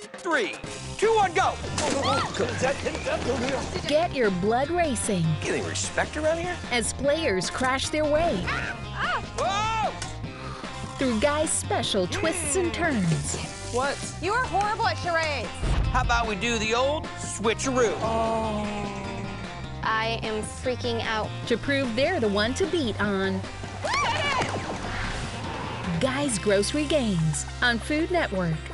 3, 2, 1, go! Get your blood racing Getting respect around here? as players crash their way Whoa! through Guy's special twists and turns. What? You are horrible at charades. How about we do the old switcheroo? I am freaking out. To prove they're the one to beat on Guy's Grocery Games on Food Network.